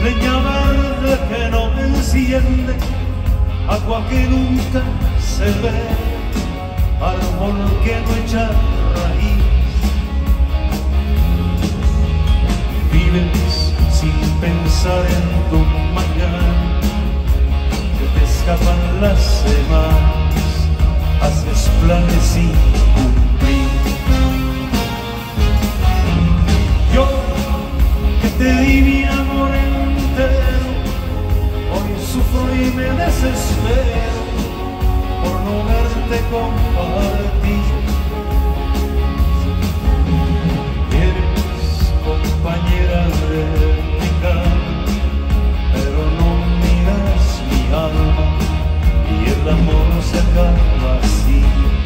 leña verde que no enciende, agua que nunca se ve, árbol que no echa raíz. Vives sin pensar en tu mañana, que te escapan las semanas, haces planes sin cumplir. Yo que te di mi amor entero, hoy sufro y me desespero por no verte compartir. Eres compañera de mi cama, pero no miras mi alma, y el amor se acaba así.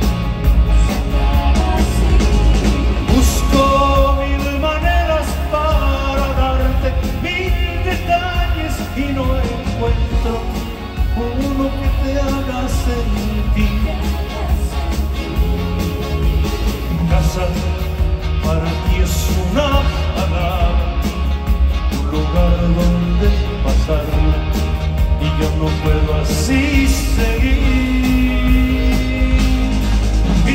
Busco mil maneras para darte mil detalles y no encuentro uno que te haga sentir. Casa para ti es una palabra, un lugar donde pasarla, y yo no puedo así seguir. Y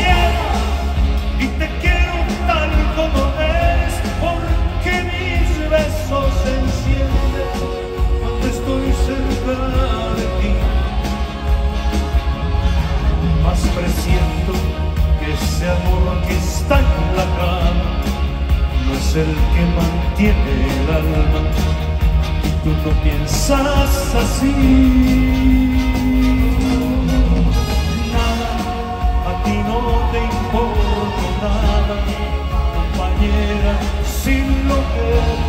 te quiero tal como eres, porque mis besos se encienden cuando estoy cerca de ti. Más presiento que ese amor que está en la cama no es el que mantiene el alma, y tú no piensas así. Nada, a ti no te importa nada, compañera, sin lo que